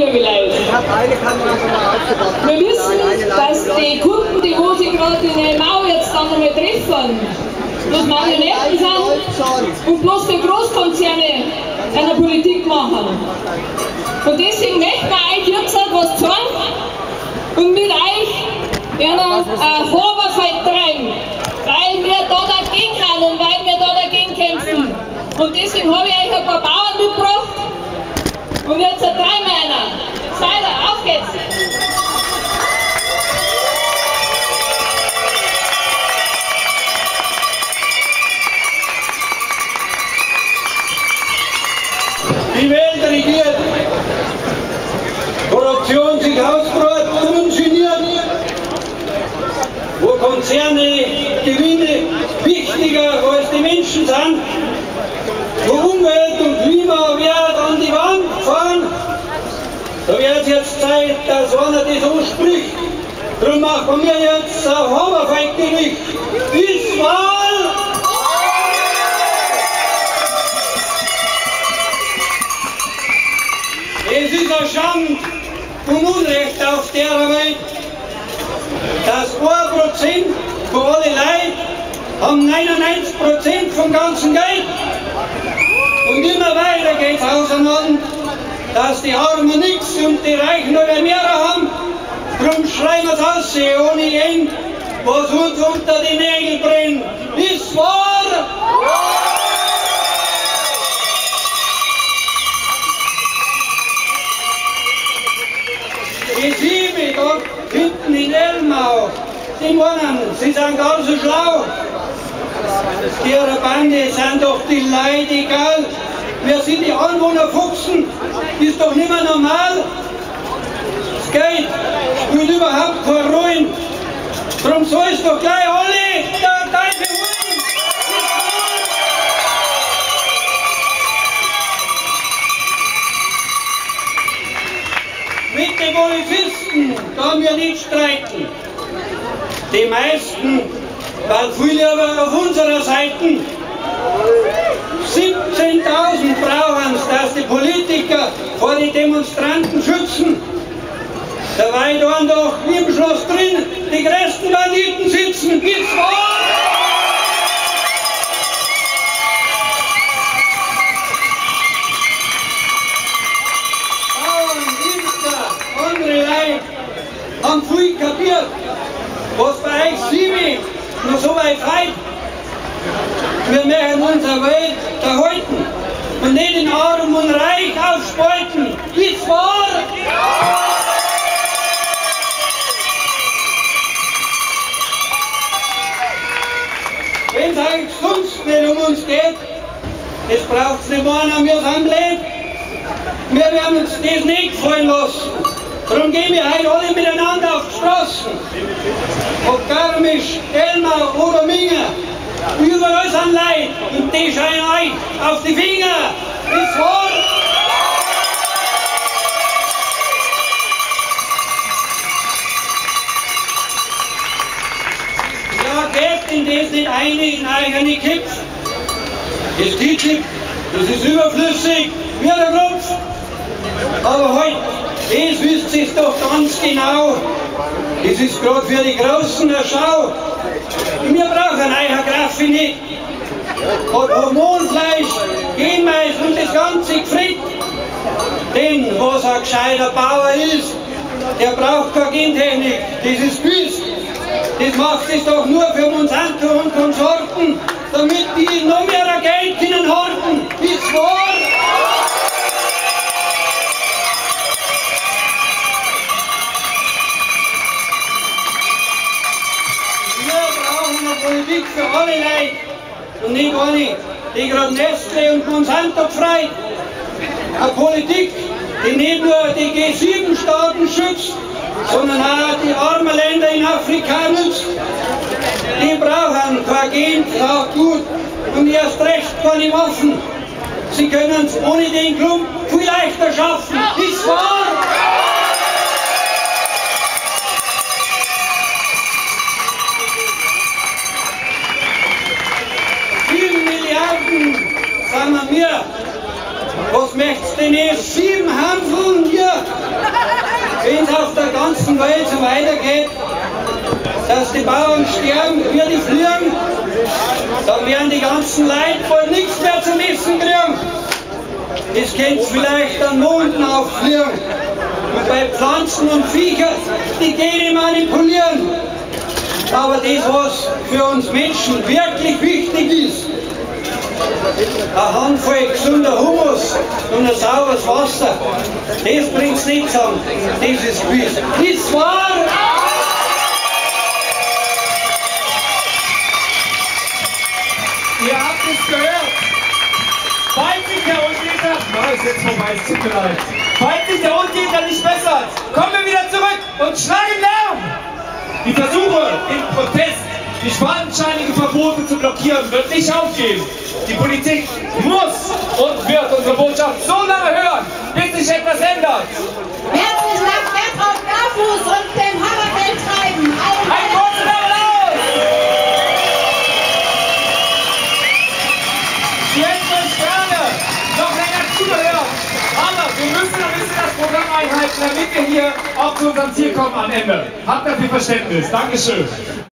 liebe Leute. Wir wissen, dass die Kunden, die wo sie gerade in der Mau jetzt dann einmal treffen, bloß Marionetten sind und bloß die Großkonzerne einer Politik machen. Und deswegen möchten wir euch jetzt was sagen und mit euch in ein Horberfeld treiben, weil wir da dagegen sind und weil wir da dagegen kämpfen. Und deswegen habe ich euch ein paar Bauern mitgebracht und jetzt treiben wir einer. Seiler, auf geht's! Die Welt regiert, Korruption sich ausbreitet und ungeniert, wo Konzerne Gewinne wichtiger als die Menschen sind, wo Umwelt und Klimawert an die Wand fahren, da wird es jetzt Zeit, dass einer das anspricht. Darum machen wir jetzt ein Hammerfeindgericht. Bis Wahl! Es ist eine Schande und Unrecht auf der Welt, dass 1% von allen Leuten haben 99% vom ganzen Geld. Und immer weiter geht es auseinander, dass die Armen nichts und die Reichen noch mehr haben. Darum schreien wir es aus, ohne End, was uns unter die Nägel brennt. Ist wahr! Die Sieben dort hinten in Elmau, die meinen, sie sind gar so schlau. Ihre Bande sind doch die Leute egal. Wir sind die Anwohner Fuchsen, ist doch nicht mehr normal. Das Geld spielt überhaupt keine Ruhe. Darum soll es doch gleich alle der Teufel holen. Mit den Polizisten können wir nicht streiten. Die meisten waren viel lieber auf unserer Seite. 17.000 brauchen es, dass die Politiker vor die Demonstranten schützen. Dabei waren doch im Schloss drin die größten Banditen sitzen. Gibt's wahr? Bauern, Winzer, andere Leute haben viel kapiert, was bei euch Sieben noch so weit weit. Wir möchten unsere Welt erhalten und nicht in Arm und Reich aufspalten. Ist wahr? Wenn es eigentlich sonst nicht um uns geht, das braucht es nicht mehr, wir sind blöd. Wir werden uns das nicht gefallen lassen. Darum gehen wir heute alle miteinander auf die Straßen. Ob Garmisch, Elmau oder Minga. Überall sind Leute und die scheinen euch auf die Finger. Ist wahr? Ja, gebt in das nicht eine in eigene Kipf. Das TTIP, das ist überflüssig, wie der Klopf. Aber heute, das wisst ihr doch ganz genau. Das ist gerade für die Großen eine Schau. Wir brauchen eine Graffe nicht. Und Hormonfleisch, Genmais und das ganze Gefritt. Denn was ein gescheiter Bauer ist, der braucht keine Gentechnik. Das ist Güst. Das macht es doch nur für Monsanto und Konsorten, damit die noch mehr Geld können horten. Ist wahr? Politik für alle Leute und nicht eine, die gerade Nestle und Monsanto gefreut. Eine Politik, die nicht nur die G7-Staaten schützt, sondern auch die armen Länder in Afrika nützt. Die brauchen kein Gensaatgut und erst recht keine Waffen. Sie können es ohne den Klump viel leichter schaffen. Ist wahr? Sagen wir mir, was möchtest du denn jetzt 7 Handeln hier ganzen Welt so weitergeht, dass die Bauern sterben wie die Fliegen, dann werden die ganzen Leute voll nichts mehr zum Essen kriegen. Das könnt ihr vielleicht an Monden auffliegen. Und bei Pflanzen und Viecher, die Gene manipulieren. Aber das, was für uns Menschen wirklich wichtig ist, eine Handvoll gesunder Humus und ein sauberes Wasser, das bringt es nicht zusammen. Das ist gewiss. Ist wahr! Ihr habt es gehört. Falls sich der Untäter, ist jetzt vorbei, es tut mir leid. Falls sich der Untäter nicht bessert, kommen wir wieder zurück und schlagen Lärm! Die Versuche, den Protest, die fadenscheinigen Verbote zu blockieren, wird nicht aufgehen. Die Politik muss und wird unsere Botschaft so lange hören, bis sich etwas ändert. Herzlichen Dank, Bertraud Barfuß und dem Hammerfeld-Treiben. Ein großen Applaus! Sie hätten uns gerne noch länger zugehört, aber wir müssen ein bisschen das Programm einhalten, damit wir hier auch zu unserem Ziel kommen am Ende. Habt dafür Verständnis. Dankeschön.